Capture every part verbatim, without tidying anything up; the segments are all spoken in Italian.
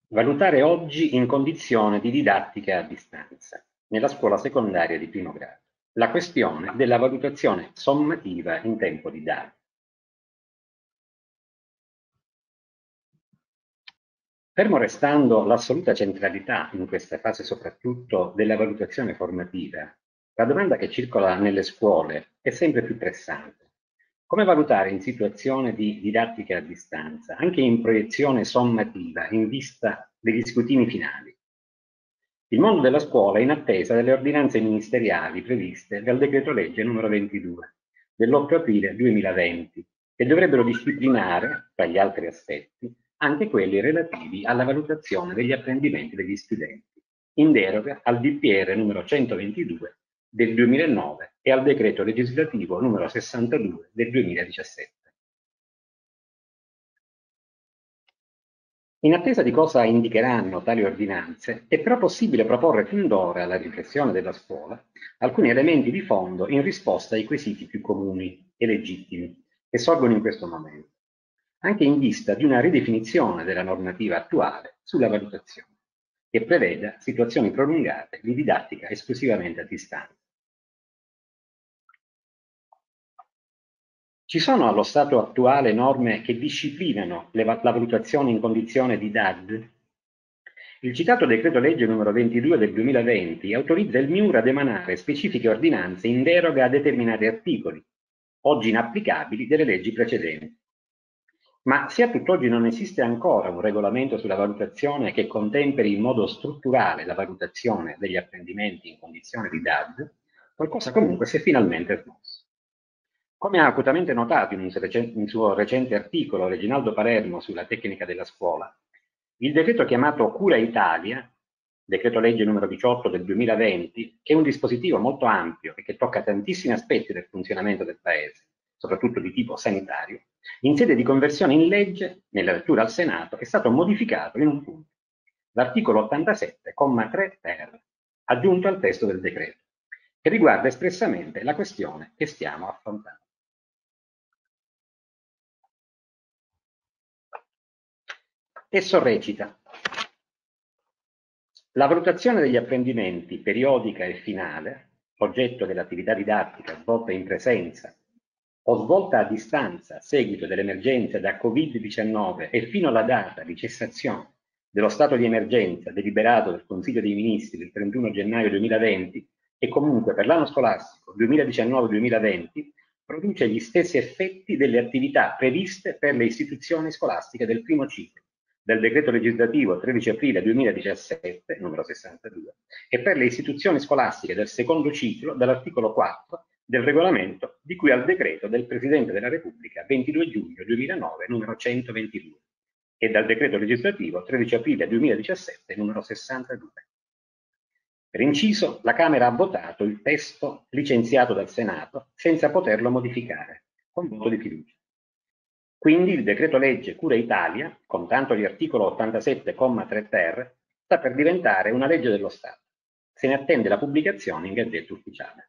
Valutare oggi in condizione di didattica a distanza, nella scuola secondaria di primo grado, la questione della valutazione sommativa in tempo di D A D. Fermo restando l'assoluta centralità in questa fase soprattutto della valutazione formativa, la domanda che circola nelle scuole è sempre più pressante. Come valutare in situazione di didattica a distanza, anche in proiezione sommativa, in vista degli scrutini finali? Il mondo della scuola è in attesa delle ordinanze ministeriali previste dal decreto legge numero ventidue dell'otto aprile duemilaventi, che dovrebbero disciplinare, tra gli altri aspetti, anche quelli relativi alla valutazione degli apprendimenti degli studenti, in deroga al D P R numero centoventidue del duemilanove e al decreto legislativo numero sessantadue del duemiladiciassette. In attesa di cosa indicheranno tali ordinanze, è però possibile proporre fin d'ora alla riflessione della scuola alcuni elementi di fondo in risposta ai quesiti più comuni e legittimi che sorgono in questo momento, anche in vista di una ridefinizione della normativa attuale sulla valutazione, che preveda situazioni prolungate di didattica esclusivamente a distanza. Ci sono allo stato attuale norme che disciplinano le, la valutazione in condizione di D A D? Il citato decreto legge numero ventidue del duemilaventi autorizza il MIUR ad emanare specifiche ordinanze in deroga a determinati articoli, oggi inapplicabili, delle leggi precedenti. Ma se a tutt'oggi non esiste ancora un regolamento sulla valutazione che contemperi in modo strutturale la valutazione degli apprendimenti in condizione di D A D, qualcosa comunque si è finalmente smosso. Come ha acutamente notato in un suo recente articolo Reginaldo Palermo sulla tecnica della scuola, il decreto chiamato Cura Italia, decreto legge numero diciotto del duemilaventi, che è un dispositivo molto ampio e che tocca tantissimi aspetti del funzionamento del Paese, soprattutto di tipo sanitario, in sede di conversione in legge, nella lettura al Senato, è stato modificato in un punto, l'articolo ottantasette, comma tre ter, aggiunto al testo del decreto, che riguarda espressamente la questione che stiamo affrontando. Esso recita: la valutazione degli apprendimenti periodica e finale, oggetto dell'attività didattica svolta in presenza o svolta a distanza a seguito dell'emergenza da Covid diciannove e fino alla data di cessazione dello stato di emergenza deliberato dal Consiglio dei Ministri il trentuno gennaio duemilaventi e comunque per l'anno scolastico duemiladiciannove duemilaventi, produce gli stessi effetti delle attività previste per le istituzioni scolastiche del primo ciclo del decreto legislativo tredici aprile duemiladiciassette, numero sessantadue, e per le istituzioni scolastiche del secondo ciclo dall'articolo quattro del regolamento di cui al decreto del Presidente della Repubblica ventidue giugno duemilanove, numero centoventidue, e dal decreto legislativo tredici aprile duemiladiciassette, numero sessantadue. Per inciso, la Camera ha votato il testo licenziato dal Senato senza poterlo modificare, con voto di fiducia. Quindi il decreto legge Cura Italia, con tanto di articolo ottantasette, comma tre ter, sta per diventare una legge dello Stato. Se ne attende la pubblicazione in Gazzetta Ufficiale.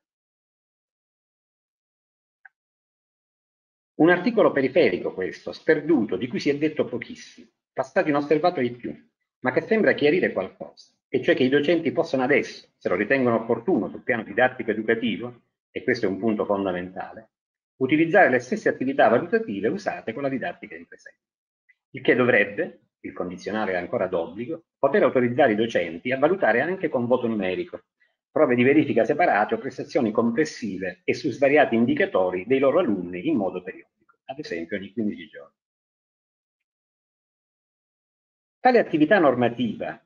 Un articolo periferico questo, sperduto, di cui si è detto pochissimo, passato inosservato di più, ma che sembra chiarire qualcosa, e cioè che i docenti possono adesso, se lo ritengono opportuno sul piano didattico educativo, e questo è un punto fondamentale, utilizzare le stesse attività valutative usate con la didattica in presenza. Il che dovrebbe, il condizionale è ancora d'obbligo, poter autorizzare i docenti a valutare anche con voto numerico, prove di verifica separate o prestazioni complessive e su svariati indicatori dei loro alunni in modo periodico, ad esempio ogni quindici giorni. Tale attività normativa,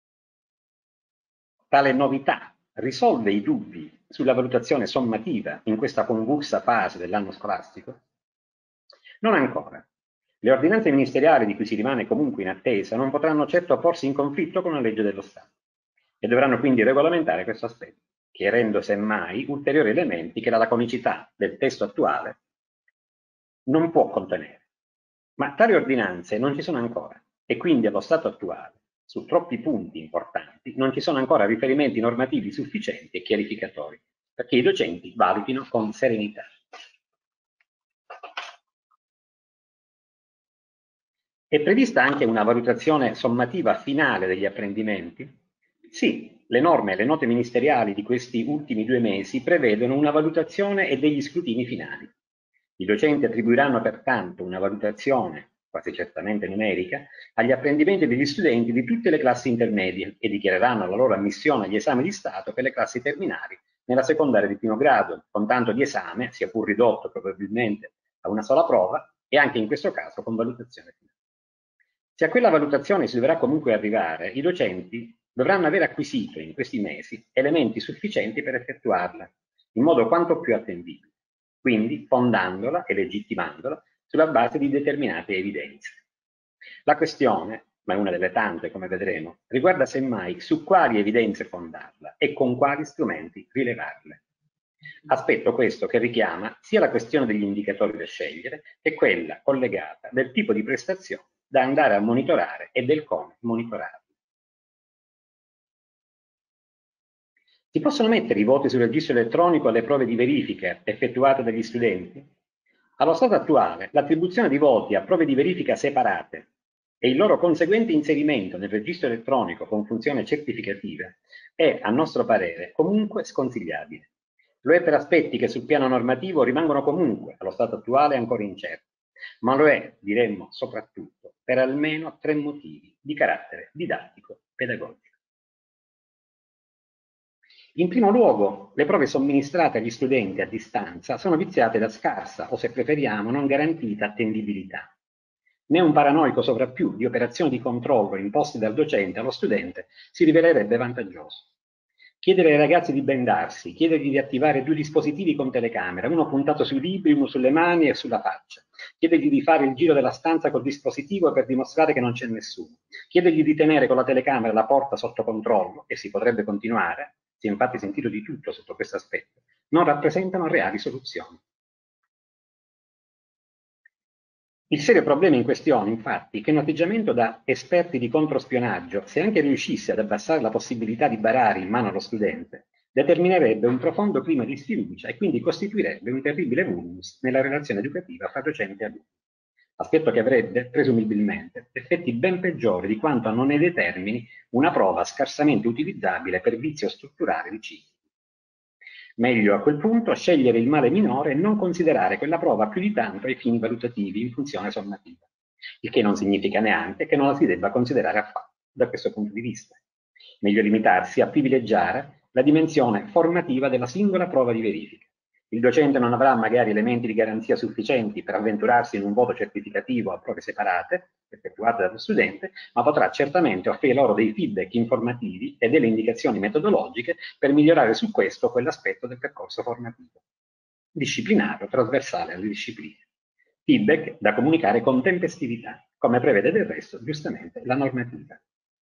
tale novità, risolve i dubbi sulla valutazione sommativa in questa convulsa fase dell'anno scolastico? Non ancora. Le ordinanze ministeriali di cui si rimane comunque in attesa non potranno certo porsi in conflitto con la legge dello Stato e dovranno quindi regolamentare questo aspetto, chiarendo semmai ulteriori elementi che la laconicità del testo attuale non può contenere. Ma tali ordinanze non ci sono ancora e quindi allo stato attuale, su troppi punti importanti, non ci sono ancora riferimenti normativi sufficienti e chiarificatori perché i docenti valutino con serenità. È prevista anche una valutazione sommativa finale degli apprendimenti? Sì, le norme e le note ministeriali di questi ultimi due mesi prevedono una valutazione e degli scrutini finali. I docenti attribuiranno pertanto una valutazione, quasi certamente numerica, agli apprendimenti degli studenti di tutte le classi intermedie e dichiareranno la loro ammissione agli esami di Stato per le classi terminali nella secondaria di primo grado, con tanto di esame, sia pur ridotto probabilmente a una sola prova, e anche in questo caso con valutazione finale. Se a quella valutazione si dovrà comunque arrivare, i docenti dovranno aver acquisito in questi mesi elementi sufficienti per effettuarla, in modo quanto più attendibile, quindi fondandola e legittimandola sulla base di determinate evidenze. La questione, ma è una delle tante come vedremo, riguarda semmai su quali evidenze fondarla e con quali strumenti rilevarle. Aspetto questo che richiama sia la questione degli indicatori da scegliere che quella collegata del tipo di prestazione da andare a monitorare e del come monitorarli. Si possono mettere i voti sul registro elettronico alle prove di verifica effettuate dagli studenti? Allo stato attuale, l'attribuzione di voti a prove di verifica separate e il loro conseguente inserimento nel registro elettronico con funzione certificativa è, a nostro parere, comunque sconsigliabile. Lo è per aspetti che sul piano normativo rimangono comunque, allo stato attuale, ancora incerti, ma lo è, diremmo, soprattutto per almeno tre motivi di carattere didattico-pedagogico. In primo luogo, le prove somministrate agli studenti a distanza sono viziate da scarsa, o se preferiamo, non garantita attendibilità. Né un paranoico sovrappiù di operazioni di controllo imposte dal docente allo studente si rivelerebbe vantaggioso. Chiedere ai ragazzi di bendarsi, chiedergli di attivare due dispositivi con telecamera, uno puntato sui libri, uno sulle mani e sulla faccia, chiedergli di fare il giro della stanza col dispositivo per dimostrare che non c'è nessuno, chiedergli di tenere con la telecamera la porta sotto controllo, e si potrebbe continuare, si è infatti sentito di tutto sotto questo aspetto, non rappresentano reali soluzioni. Il serio problema in questione, infatti, è che un atteggiamento da esperti di controspionaggio, se anche riuscisse ad abbassare la possibilità di barare in mano allo studente, determinerebbe un profondo clima di sfiducia e quindi costituirebbe un terribile vulnus nella relazione educativa fra docente e alunni. Aspetto che avrebbe, presumibilmente, effetti ben peggiori di quanto non ne determini una prova scarsamente utilizzabile per vizio strutturale di cicli. Meglio a quel punto scegliere il male minore e non considerare quella prova più di tanto ai fini valutativi in funzione sommativa, il che non significa neanche che non la si debba considerare affatto da questo punto di vista. Meglio limitarsi a privilegiare la dimensione formativa della singola prova di verifica. Il docente non avrà magari elementi di garanzia sufficienti per avventurarsi in un voto certificativo a prove separate, effettuate dallo studente, ma potrà certamente offrire loro dei feedback informativi e delle indicazioni metodologiche per migliorare su questo quell'aspetto del percorso formativo, disciplinare o trasversale alle discipline. Feedback da comunicare con tempestività, come prevede del resto giustamente la normativa.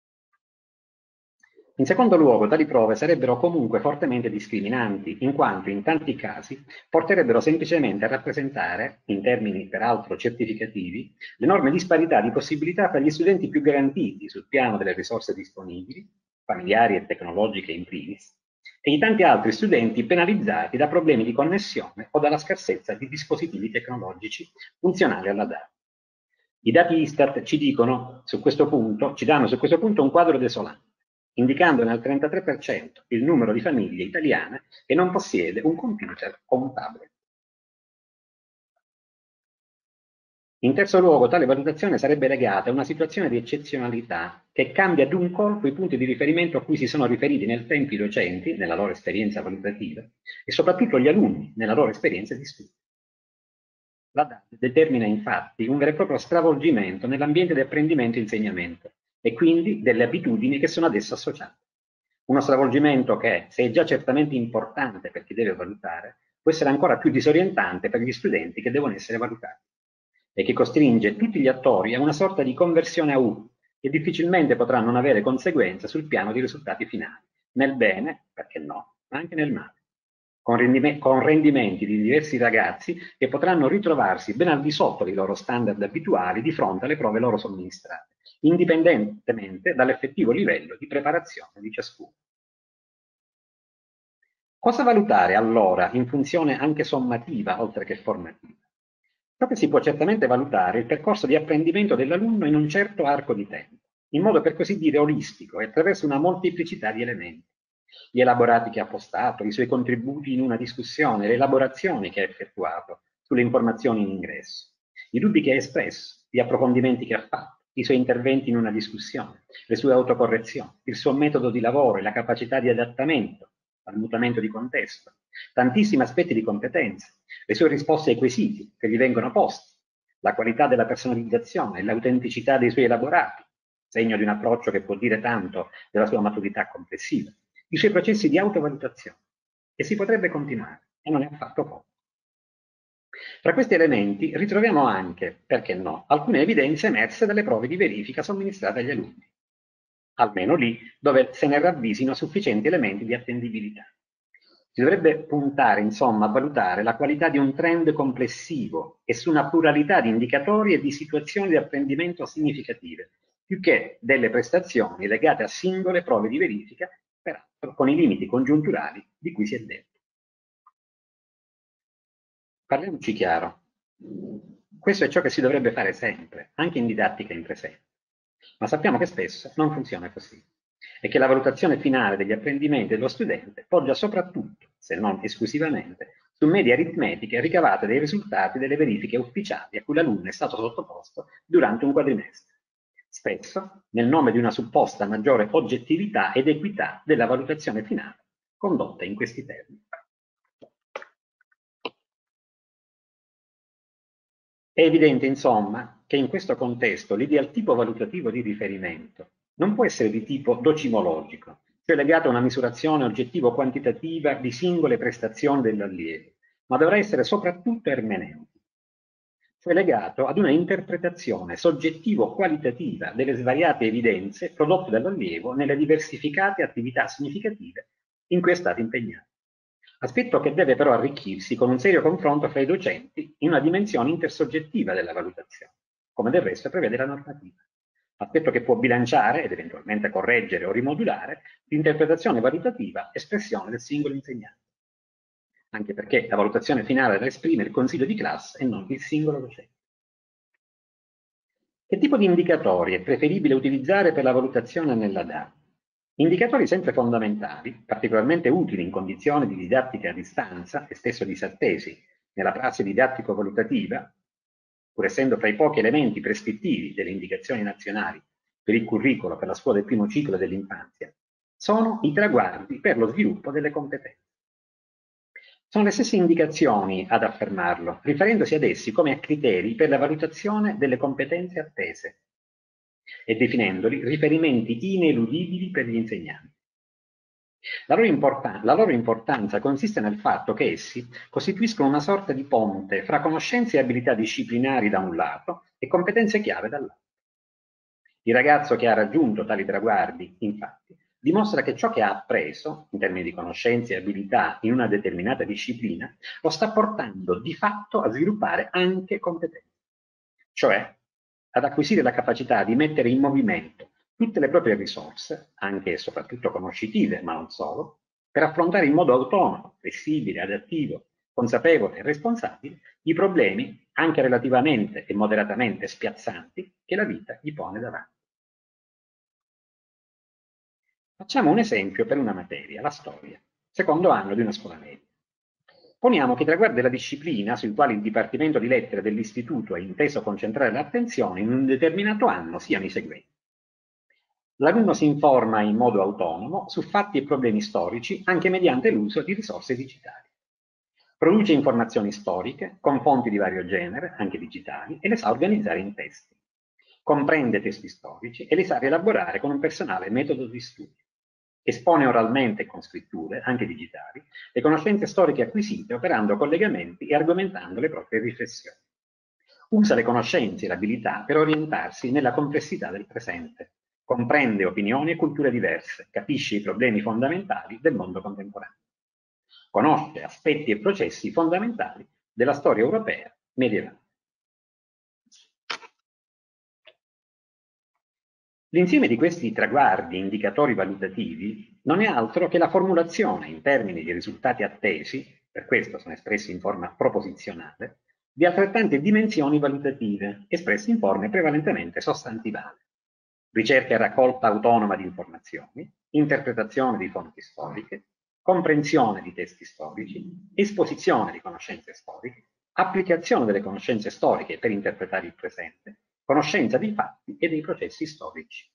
In secondo luogo, tali prove sarebbero comunque fortemente discriminanti, in quanto in tanti casi porterebbero semplicemente a rappresentare, in termini peraltro certificativi, l'enorme disparità di possibilità tra gli studenti più garantiti sul piano delle risorse disponibili, familiari e tecnologiche in primis, e i tanti altri studenti penalizzati da problemi di connessione o dalla scarsezza di dispositivi tecnologici funzionali alla D A. I dati Istat ci dicono su questo punto, ci danno su questo punto un quadro desolante, indicandone al trentatré per cento il numero di famiglie italiane che non possiede un computer o un tablet. In terzo luogo, tale valutazione sarebbe legata a una situazione di eccezionalità che cambia d'un colpo i punti di riferimento a cui si sono riferiti nel tempo i docenti, nella loro esperienza valutativa, e soprattutto gli alunni, nella loro esperienza di studio. La D A D determina infatti un vero e proprio stravolgimento nell'ambiente di apprendimento e insegnamento, e quindi delle abitudini che sono ad esso associate. Uno stravolgimento che, se è già certamente importante per chi deve valutare, può essere ancora più disorientante per gli studenti che devono essere valutati, e che costringe tutti gli attori a una sorta di conversione a U, che difficilmente potrà non avere conseguenze sul piano dei risultati finali, nel bene, perché no, ma anche nel male, con, rendime- con rendimenti di diversi ragazzi che potranno ritrovarsi ben al di sotto dei loro standard abituali di fronte alle prove loro somministrate, indipendentemente dall'effettivo livello di preparazione di ciascuno. Cosa valutare allora in funzione anche sommativa oltre che formativa? Ciò che si può certamente valutare è il percorso di apprendimento dell'alunno in un certo arco di tempo, in modo per così dire olistico e attraverso una molteplicità di elementi. Gli elaborati che ha postato, i suoi contributi in una discussione, le elaborazioni che ha effettuato sulle informazioni in ingresso, i dubbi che ha espresso, gli approfondimenti che ha fatto, i suoi interventi in una discussione, le sue autocorrezioni, il suo metodo di lavoro e la capacità di adattamento al mutamento di contesto, tantissimi aspetti di competenza, le sue risposte ai quesiti che gli vengono posti, la qualità della personalizzazione e l'autenticità dei suoi elaborati, segno di un approccio che può dire tanto della sua maturità complessiva, i suoi processi di autovalutazione. E si potrebbe continuare, e non è affatto poco. Tra questi elementi ritroviamo anche, perché no, alcune evidenze emerse dalle prove di verifica somministrate agli alunni, almeno lì dove se ne ravvisino sufficienti elementi di attendibilità. Si dovrebbe puntare, insomma, a valutare la qualità di un trend complessivo e su una pluralità di indicatori e di situazioni di apprendimento significative, più che delle prestazioni legate a singole prove di verifica, peraltro con i limiti congiunturali di cui si è detto. Parliamoci chiaro, questo è ciò che si dovrebbe fare sempre, anche in didattica in presenza, ma sappiamo che spesso non funziona così e che la valutazione finale degli apprendimenti dello studente poggia soprattutto, se non esclusivamente, su medie aritmetiche ricavate dai risultati delle verifiche ufficiali a cui l'alunno è stato sottoposto durante un quadrimestre, spesso nel nome di una supposta maggiore oggettività ed equità della valutazione finale condotta in questi termini. È evidente, insomma, che in questo contesto l'ideal tipo valutativo di riferimento non può essere di tipo docimologico, cioè legato a una misurazione oggettivo-quantitativa di singole prestazioni dell'allievo, ma dovrà essere soprattutto ermeneutico, cioè legato ad una interpretazione soggettivo-qualitativa delle svariate evidenze prodotte dall'allievo nelle diversificate attività significative in cui è stato impegnato. Aspetto che deve però arricchirsi con un serio confronto fra i docenti in una dimensione intersoggettiva della valutazione, come del resto prevede la normativa. Aspetto che può bilanciare ed eventualmente correggere o rimodulare l'interpretazione valutativa espressione del singolo insegnante. Anche perché la valutazione finale la esprime il consiglio di classe e non il singolo docente. Che tipo di indicatori è preferibile utilizzare per la valutazione nella D A? Indicatori sempre fondamentali, particolarmente utili in condizioni di didattica a distanza e spesso disattesi nella prassi didattico-valutativa, pur essendo fra i pochi elementi prescrittivi delle indicazioni nazionali per il curricolo per la scuola del primo ciclo dell'infanzia, sono i traguardi per lo sviluppo delle competenze. Sono le stesse indicazioni ad affermarlo, riferendosi ad essi come a criteri per la valutazione delle competenze attese e definendoli riferimenti ineludibili per gli insegnanti. La loro, la loro importanza consiste nel fatto che essi costituiscono una sorta di ponte fra conoscenze e abilità disciplinari da un lato e competenze chiave dall'altro. Il ragazzo che ha raggiunto tali traguardi, infatti, dimostra che ciò che ha appreso, in termini di conoscenze e abilità in una determinata disciplina, lo sta portando di fatto a sviluppare anche competenze, cioè ad acquisire la capacità di mettere in movimento tutte le proprie risorse, anche e soprattutto conoscitive, ma non solo, per affrontare in modo autonomo, flessibile, adattivo, consapevole e responsabile i problemi, anche relativamente e moderatamente spiazzanti, che la vita gli pone davanti. Facciamo un esempio per una materia, la storia, secondo anno di una scuola media. Poniamo che i traguardi della disciplina sui quali il Dipartimento di Lettere dell'Istituto ha inteso concentrare l'attenzione in un determinato anno siano i seguenti. L'alunno si informa in modo autonomo su fatti e problemi storici anche mediante l'uso di risorse digitali. Produce informazioni storiche con fonti di vario genere, anche digitali, e le sa organizzare in testi. Comprende testi storici e li sa rielaborare con un personale metodo di studio. Espone oralmente e con scritture, anche digitali, le conoscenze storiche acquisite operando collegamenti e argomentando le proprie riflessioni. Usa le conoscenze e l'abilità per orientarsi nella complessità del presente. Comprende opinioni e culture diverse, capisce i problemi fondamentali del mondo contemporaneo. Conosce aspetti e processi fondamentali della storia europea medievale. L'insieme di questi traguardi indicatori valutativi non è altro che la formulazione in termini di risultati attesi, per questo sono espressi in forma proposizionale, di altrettante dimensioni valutative, espresse in forme prevalentemente sostantivali. Ricerca e raccolta autonoma di informazioni, interpretazione di fonti storiche, comprensione di testi storici, esposizione di conoscenze storiche, applicazione delle conoscenze storiche per interpretare il presente, conoscenza dei fatti e dei processi storici.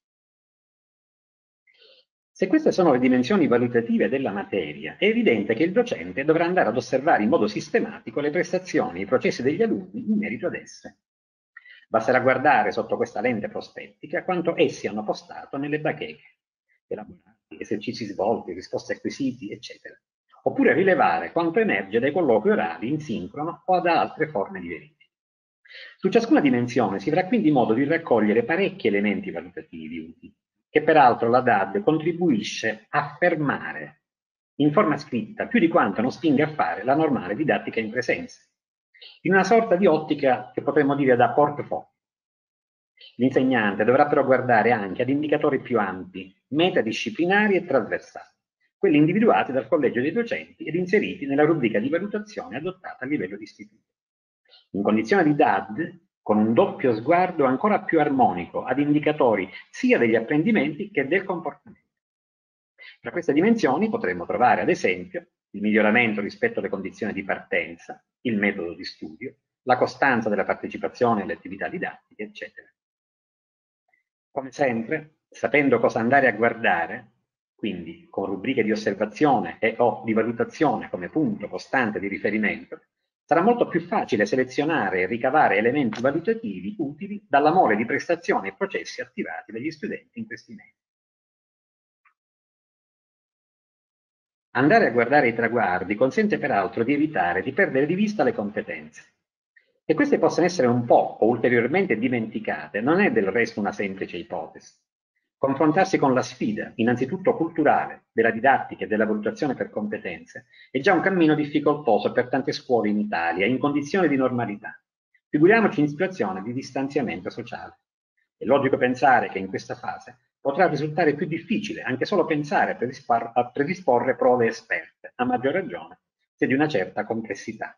Se queste sono le dimensioni valutative della materia, è evidente che il docente dovrà andare ad osservare in modo sistematico le prestazioni e i processi degli alunni in merito ad esse. Basterà guardare sotto questa lente prospettica quanto essi hanno postato nelle bacheche, elaborati, esercizi svolti, risposte acquisiti, eccetera. Oppure rilevare quanto emerge dai colloqui orali in sincrono o da altre forme di verifica. Su ciascuna dimensione si avrà quindi modo di raccogliere parecchi elementi valutativi utili, che peraltro la D A D contribuisce a fermare in forma scritta più di quanto non spinga a fare la normale didattica in presenza, in una sorta di ottica che potremmo dire da portfolio. L'insegnante dovrà però guardare anche ad indicatori più ampi, metadisciplinari e trasversali, quelli individuati dal collegio dei docenti ed inseriti nella rubrica di valutazione adottata a livello di istituto. In condizione di D A D, con un doppio sguardo ancora più armonico ad indicatori sia degli apprendimenti che del comportamento. Tra queste dimensioni potremmo trovare, ad esempio, il miglioramento rispetto alle condizioni di partenza, il metodo di studio, la costanza della partecipazione alle attività didattiche, eccetera. Come sempre, sapendo cosa andare a guardare, quindi con rubriche di osservazione e o di valutazione come punto costante di riferimento, sarà molto più facile selezionare e ricavare elementi valutativi utili dalla mole di prestazioni e processi attivati dagli studenti in questi mesi. Andare a guardare i traguardi consente peraltro di evitare di perdere di vista le competenze. Che queste possano essere un po' o ulteriormente dimenticate non è del resto una semplice ipotesi. Confrontarsi con la sfida, innanzitutto culturale, della didattica e della valutazione per competenze, è già un cammino difficoltoso per tante scuole in Italia, in condizioni di normalità. Figuriamoci in situazione di distanziamento sociale. È logico pensare che in questa fase potrà risultare più difficile anche solo pensare a predisporre prove esperte, a maggior ragione se di una certa complessità.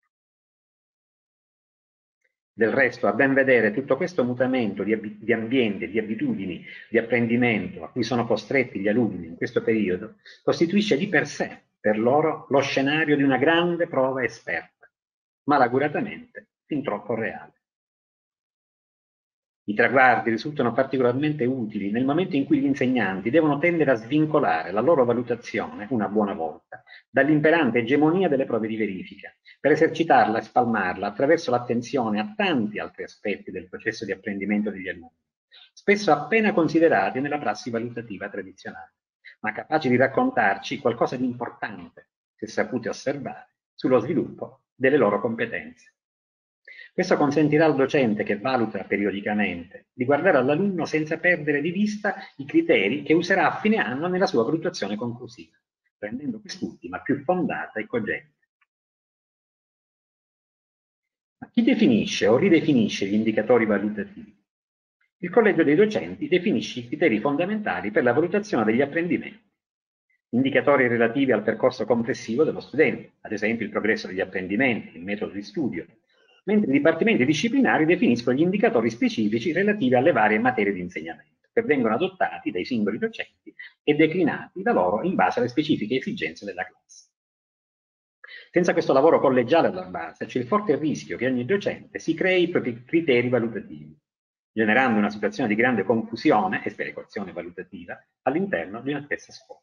Del resto, a ben vedere, tutto questo mutamento di, di ambiente, di abitudini, di apprendimento a cui sono costretti gli alunni in questo periodo, costituisce di per sé, per loro, lo scenario di una grande prova esperta, malauguratamente fin troppo reale. I traguardi risultano particolarmente utili nel momento in cui gli insegnanti devono tendere a svincolare la loro valutazione, una buona volta, dall'imperante egemonia delle prove di verifica, per esercitarla e spalmarla attraverso l'attenzione a tanti altri aspetti del processo di apprendimento degli alunni, spesso appena considerati nella prassi valutativa tradizionale, ma capaci di raccontarci qualcosa di importante, se sapute osservare, sullo sviluppo delle loro competenze. Questo consentirà al docente che valuta periodicamente di guardare all'alunno senza perdere di vista i criteri che userà a fine anno nella sua valutazione conclusiva, rendendo quest'ultima più fondata e cogente. Ma chi definisce o ridefinisce gli indicatori valutativi? Il collegio dei docenti definisce i criteri fondamentali per la valutazione degli apprendimenti. Indicatori relativi al percorso complessivo dello studente, ad esempio il progresso degli apprendimenti, il metodo di studio, mentre i dipartimenti disciplinari definiscono gli indicatori specifici relativi alle varie materie di insegnamento, che vengono adottati dai singoli docenti e declinati da loro in base alle specifiche esigenze della classe. Senza questo lavoro collegiale alla base, c'è il forte rischio che ogni docente si crei i propri criteri valutativi, generando una situazione di grande confusione e sperequazione valutativa all'interno di una stessa scuola.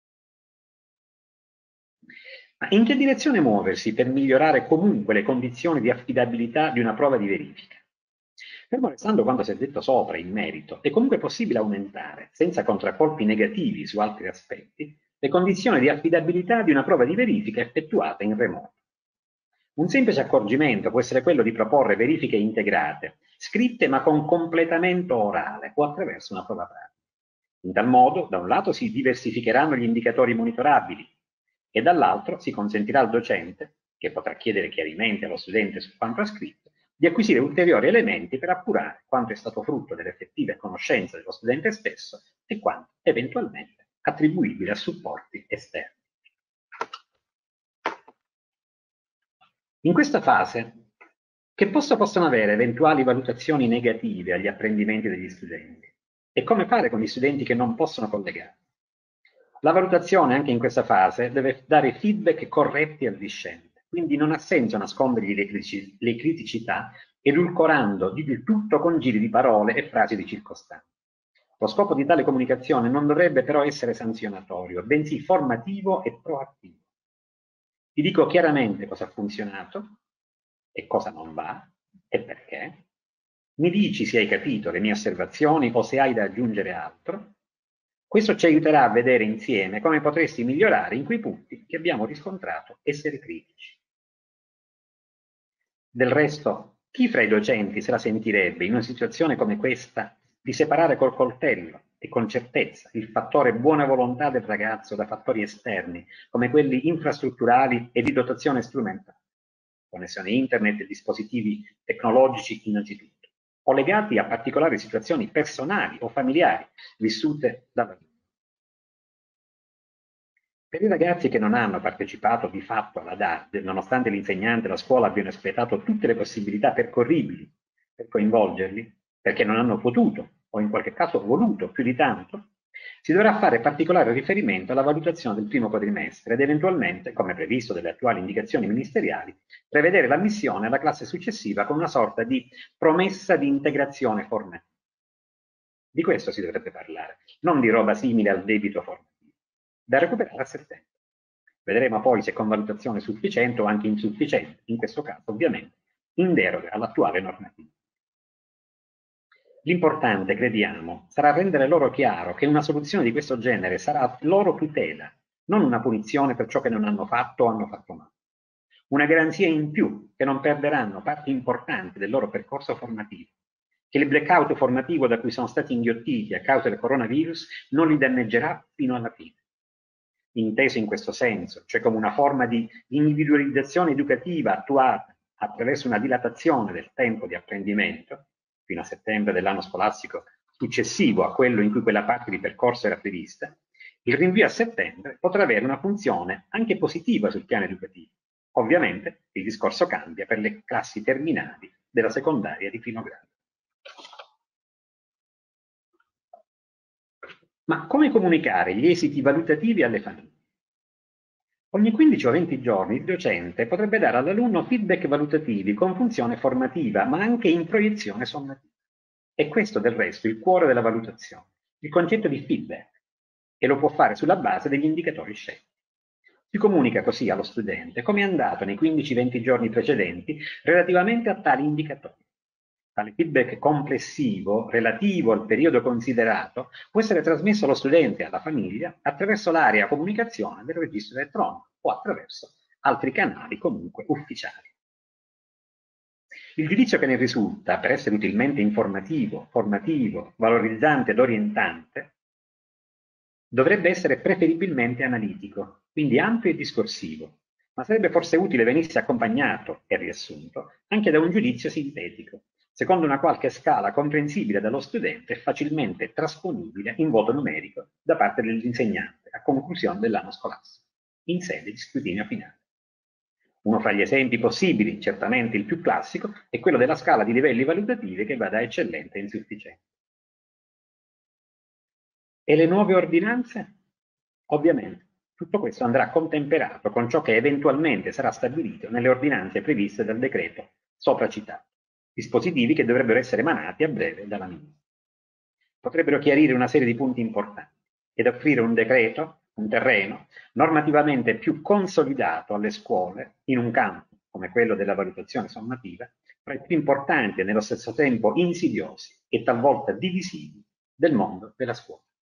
Ma in che direzione muoversi per migliorare comunque le condizioni di affidabilità di una prova di verifica? Fermo restando quanto si è detto sopra in merito, è comunque possibile aumentare, senza contraccolpi negativi su altri aspetti, le condizioni di affidabilità di una prova di verifica effettuata in remoto. Un semplice accorgimento può essere quello di proporre verifiche integrate, scritte ma con completamento orale o attraverso una prova pratica. In tal modo, da un lato si diversificheranno gli indicatori monitorabili, e dall'altro si consentirà al docente, che potrà chiedere chiarimenti allo studente su quanto ha scritto, di acquisire ulteriori elementi per appurare quanto è stato frutto delle effettive conoscenze dello studente stesso e quanto eventualmente attribuibile a supporti esterni. In questa fase Che posto possono avere eventuali valutazioni negative agli apprendimenti degli studenti? E come fare con gli studenti che non possono collegare? La valutazione, anche in questa fase, deve dare feedback corretti al discente, quindi non ha senso nascondergli le, critici, le criticità edulcorando il tutto con giri di parole e frasi di circostanza. Lo scopo di tale comunicazione non dovrebbe però essere sanzionatorio, bensì formativo e proattivo. Ti dico chiaramente cosa ha funzionato e cosa non va e perché. Mi dici se hai capito le mie osservazioni o se hai da aggiungere altro. Questo ci aiuterà a vedere insieme come potresti migliorare in quei punti che abbiamo riscontrato essere critici. Del resto, chi fra i docenti se la sentirebbe in una situazione come questa di separare col coltello e con certezza il fattore buona volontà del ragazzo da fattori esterni, come quelli infrastrutturali e di dotazione strumentale, connessione internet e dispositivi tecnologici innanzitutto, o legati a particolari situazioni personali o familiari vissute dalla vita. Per i ragazzi che non hanno partecipato di fatto alla D A D, nonostante l'insegnante e la scuola abbiano espletato tutte le possibilità percorribili per coinvolgerli, perché non hanno potuto o in qualche caso voluto più di tanto, si dovrà fare particolare riferimento alla valutazione del primo quadrimestre ed eventualmente, come previsto dalle attuali indicazioni ministeriali, prevedere l'ammissione alla classe successiva con una sorta di promessa di integrazione formativa. Di questo si dovrebbe parlare, non di roba simile al debito formativo, da recuperare a settembre. Vedremo poi se con valutazione sufficiente o anche insufficiente, in questo caso ovviamente, in deroga all'attuale normativa. L'importante, crediamo, sarà rendere loro chiaro che una soluzione di questo genere sarà a loro tutela, non una punizione per ciò che non hanno fatto o hanno fatto male. Una garanzia in più che non perderanno parti importanti del loro percorso formativo, che il blackout formativo da cui sono stati inghiottiti a causa del coronavirus non li danneggerà fino alla fine. Inteso in questo senso, cioè come una forma di individualizzazione educativa attuata attraverso una dilatazione del tempo di apprendimento, fino a settembre dell'anno scolastico successivo a quello in cui quella parte di percorso era prevista, il rinvio a settembre potrà avere una funzione anche positiva sul piano educativo. Ovviamente il discorso cambia per le classi terminali della secondaria di primo grado. Ma come comunicare gli esiti valutativi alle famiglie? Ogni quindici o venti giorni il docente potrebbe dare all'alunno feedback valutativi con funzione formativa, ma anche in proiezione sommativa. E questo del resto è il cuore della valutazione, il concetto di feedback, e lo può fare sulla base degli indicatori scelti. Si comunica così allo studente come è andato nei quindici venti giorni precedenti relativamente a tali indicatori. Tale feedback complessivo, relativo al periodo considerato, può essere trasmesso allo studente e alla famiglia attraverso l'area comunicazione del registro elettronico o attraverso altri canali comunque ufficiali. Il giudizio che ne risulta, per essere utilmente informativo, formativo, valorizzante ed orientante, dovrebbe essere preferibilmente analitico, quindi ampio e discorsivo, ma sarebbe forse utile venisse accompagnato e riassunto anche da un giudizio sintetico, secondo una qualche scala comprensibile dallo studente e facilmente trasponibile in voto numerico da parte dell'insegnante a conclusione dell'anno scolastico, in sede di scrutinio finale. Uno fra gli esempi possibili, certamente il più classico, è quello della scala di livelli valutativi che va da eccellente a insufficiente. E le nuove ordinanze? Ovviamente, tutto questo andrà contemperato con ciò che eventualmente sarà stabilito nelle ordinanze previste dal decreto sopra citato, dispositivi che dovrebbero essere emanati a breve dalla Ministra. Potrebbero chiarire una serie di punti importanti ed offrire un decreto, un terreno, normativamente più consolidato alle scuole in un campo, come quello della valutazione sommativa, tra i più importanti e nello stesso tempo insidiosi e talvolta divisivi del mondo della scuola.